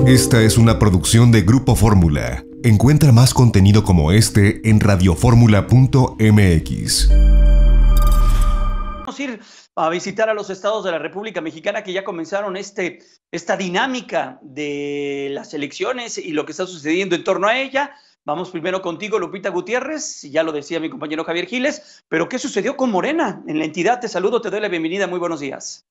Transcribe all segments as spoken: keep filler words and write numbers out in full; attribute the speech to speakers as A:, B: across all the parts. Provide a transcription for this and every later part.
A: Esta es una producción de Grupo Fórmula. Encuentra más contenido como este en radioformula punto m x.
B: Vamos a ir a visitar a los estados de la República Mexicana que ya comenzaron este, esta dinámica de las elecciones y lo que está sucediendo en torno a ella. Vamos primero contigo, Lupita Gutiérrez, ya lo decía mi compañero Javier Giles, pero ¿qué sucedió con Morena en la entidad? Te saludo, te doy la bienvenida, muy buenos días.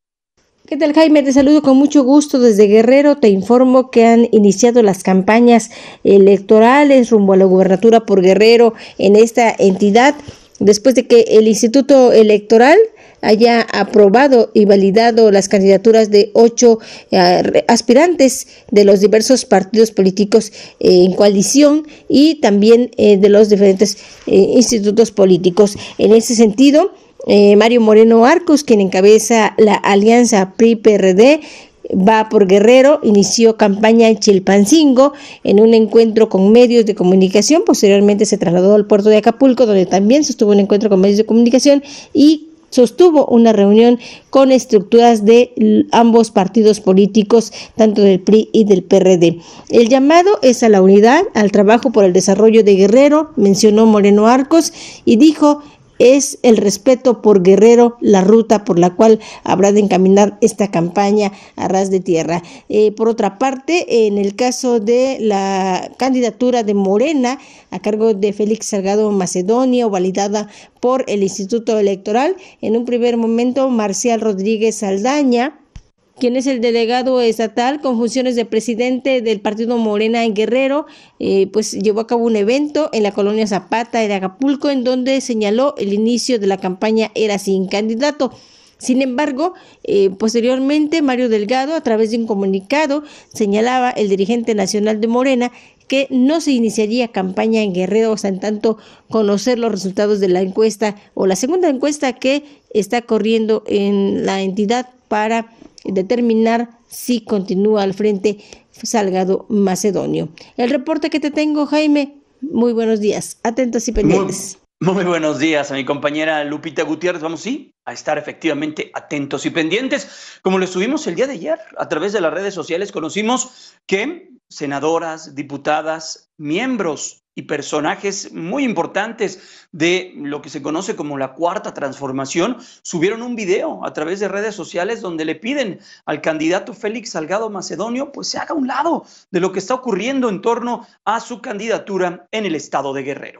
C: ¿Qué tal, Jaime? Te saludo con mucho gusto desde Guerrero. Te informo que han iniciado las campañas electorales rumbo a la gubernatura por Guerrero en esta entidad, después de que el Instituto Electoral haya aprobado y validado las candidaturas de ocho eh, aspirantes de los diversos partidos políticos eh, en coalición y también eh, de los diferentes eh, institutos políticos. En ese sentido, Eh, Mario Moreno Arcos, quien encabeza la alianza P R I P R D, va por Guerrero, inició campaña en Chilpancingo en un encuentro con medios de comunicación. Posteriormente se trasladó al puerto de Acapulco, donde también sostuvo un encuentro con medios de comunicación y sostuvo una reunión con estructuras de ambos partidos políticos, tanto del P R I y del P R D. El llamado es a la unidad, al trabajo por el desarrollo de Guerrero, mencionó Moreno Arcos, y dijo: es el respeto por Guerrero la ruta por la cual habrá de encaminar esta campaña a ras de tierra. Eh, por otra parte, en el caso de la candidatura de Morena a cargo de Félix Salgado Macedonio, validada por el Instituto Electoral, en un primer momento Marcial Rodríguez Saldaña, quien es el delegado estatal con funciones de presidente del partido Morena en Guerrero, eh, pues llevó a cabo un evento en la colonia Zapata de Acapulco, en donde señaló el inicio de la campaña era sin candidato. Sin embargo, eh, posteriormente Mario Delgado, a través de un comunicado, señalaba el dirigente nacional de Morena que no se iniciaría campaña en Guerrero hasta en tanto conocer los resultados de la encuesta o la segunda encuesta que está corriendo en la entidad para determinar si continúa al frente Salgado Macedonio. El reporte que te tengo, Jaime, muy buenos días, atentos y pendientes.
B: Muy, muy buenos días a mi compañera Lupita Gutiérrez. Vamos, sí, a estar efectivamente atentos y pendientes. Como lo estuvimos el día de ayer, a través de las redes sociales conocimos que senadoras, diputadas, miembros y personajes muy importantes de lo que se conoce como la Cuarta Transformación subieron un video a través de redes sociales donde le piden al candidato Félix Salgado Macedonio pues se haga a un lado de lo que está ocurriendo en torno a su candidatura en el estado de Guerrero.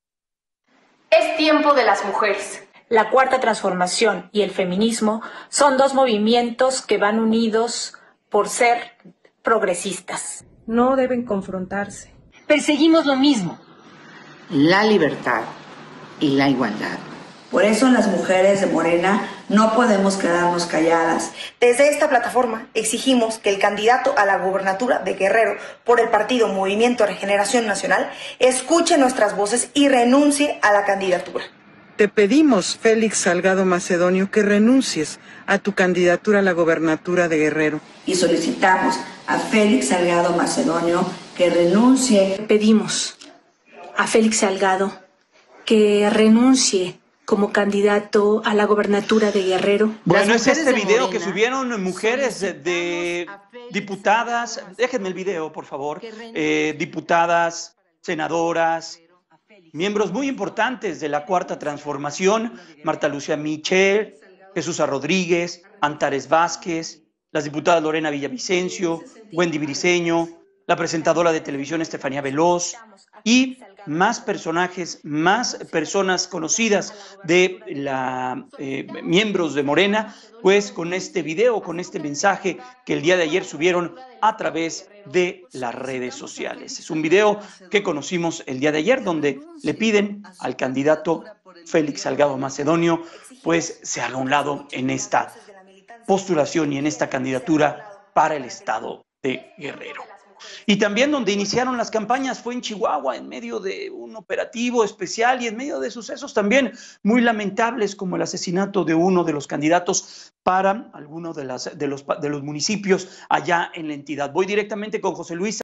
D: Es tiempo de las mujeres. La Cuarta Transformación y el feminismo son dos movimientos que van unidos por ser progresistas.
E: No deben confrontarse.
F: Perseguimos lo mismo:
G: la libertad y la igualdad.
H: Por eso las mujeres de Morena no podemos quedarnos calladas.
I: Desde esta plataforma exigimos que el candidato a la gubernatura de Guerrero por el partido Movimiento Regeneración Nacional escuche nuestras voces y renuncie a la candidatura.
J: Te pedimos, Félix Salgado Macedonio, que renuncies a tu candidatura a la gobernatura de Guerrero.
H: Y solicitamos a Félix Salgado Macedonio que renuncie.
D: Pedimos a Félix Salgado que renuncie como candidato a la gobernatura de Guerrero.
B: Bueno, es este video que subieron mujeres de, de diputadas, déjenme el video, por favor, eh, diputadas, senadoras, miembros muy importantes de la Cuarta Transformación, Marta Lucía Michel, Jesús Rodríguez, Antares Vázquez, las diputadas Lorena Villavicencio, Wendy Briceño, la presentadora de televisión Estefanía Veloz y más personajes, más personas conocidas de la eh, miembros de Morena, pues con este video, con este mensaje que el día de ayer subieron a través de las redes sociales. Es un video que conocimos el día de ayer donde le piden al candidato Félix Salgado Macedonio pues se haga a un lado en esta postulación y en esta candidatura para el estado de Guerrero. Y también donde iniciaron las campañas fue en Chihuahua, en medio de un operativo especial y en medio de sucesos también muy lamentables como el asesinato de uno de los candidatos para alguno de, las, de, los, de los municipios allá en la entidad. Voy directamente con José Luis